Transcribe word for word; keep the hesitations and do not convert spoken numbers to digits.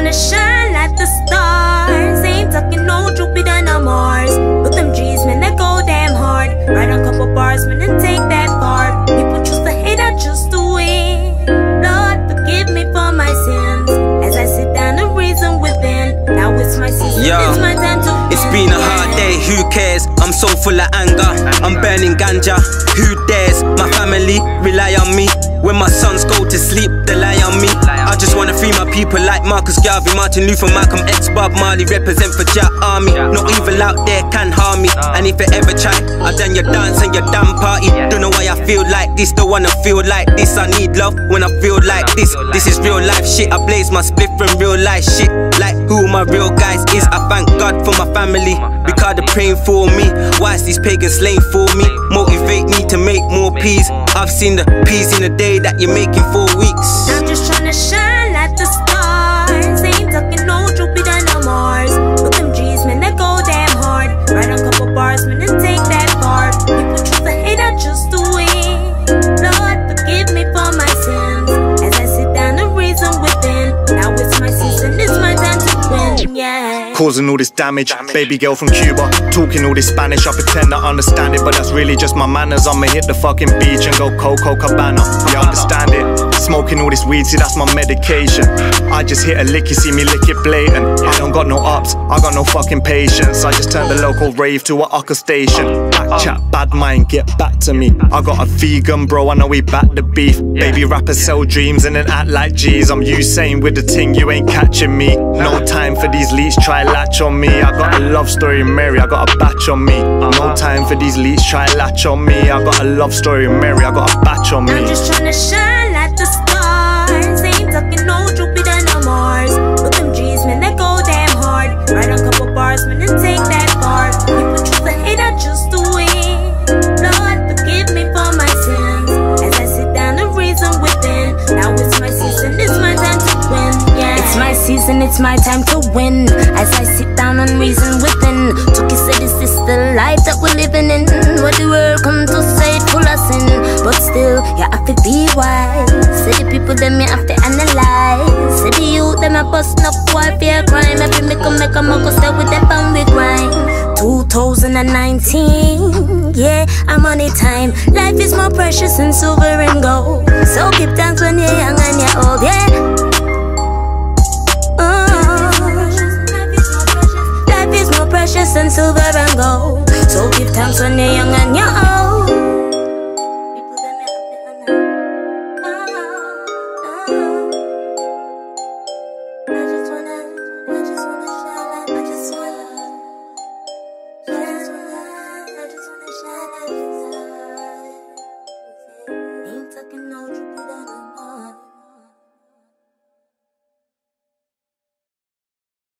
tryna shine like the stars. Ain't talking no Jupiter, no Mars. But them G's, man, they go damn hard. Write a couple bars, man, and take that far. People choose to hate, I choose to win. Lord, forgive me for my sins. As I sit down and reason within. Now it's my season, Yo, it's my time to win. It's been a hard day, who cares? I'm so full of anger, I'm burning ganja. Who dares? My family rely on me. When my sons go to sleep, they lie on me. I just wanna free my people like Marcus Garvey, Martin Luther, Malcolm X, Bob Marley. Represent for Jack Army. No evil out there can harm me. And if you ever try, I done your dance and your damn party. Don't know why I feel like this, don't wanna feel like this. I need love when I feel like this. This is real life shit, I blaze my split from real life shit. Like who my real guys is. I thank God for my family, because they're praying for me. Why is these pagans slaying for me? Motivate me to make more peas. I've seen the peas in the day that you're making for weeks. I'm just tryna shine like the stars. Ain't talking no Jupiter, no Mars. But them G's, man, they go damn hard. Write a couple bars, man, and take that far. People choose to hate, I choose to win. Lord, forgive me for my sins. As I sit down and reason within. Now it's my season, it's my time to win, yeah. Causing all this damage, baby girl from Cuba. Talking all this Spanish, I pretend I understand it, but that's really just my manners. I'ma hit the fucking beach and go Coco Cabana. You understand it? Smoking all this weed, see that's my medication. I just hit a lick, you see me lick it blatant. I don't got no ups, I got no fucking patience. I just turned the local rave to a Ucker station. Back chat, bad mind, get back to me. I got a vegan bro, I know we back the beef. Baby rappers sell dreams and then act like G's. I'm Usain with the ting, you ain't catching me. No time for these leaks, try latch on me. I got a love story, Mary, I got a batch on me. No time for these leaks, try latch on me. I got a love story, Mary, I got a batch on me. I'm just tryna shine like the stars. Ain't talking no Jupiter, no Mars. But them G's, man, they go damn hard. Write a couple bars, man, and take that far. People choose to hate, I choose to win. Lord, forgive me for my sins. As I sit down and reason within. Now it's my season, it's my time to win, yeah. It's my season, it's my time to win. As I sit down and reason within. Chucky said, is this the life that we're living in? What the world come to say, full of sin. But still, you have to be wise. Say the people, them you have to analyze. Say the youth, them a bust up warfare crime. Every make a make a muckle stay with them and we grind. two thousand nineteen, yeah, I'm on it time. Life is more precious than silver and gold. So keep thanks when you're young and you're old, yeah. Precious and silver and gold. So give thanks when you're young and you're old. I just wanna, I just wanna shine like, I just wanna, I just wanna, I just wanna shine like the sun. Ain't talking no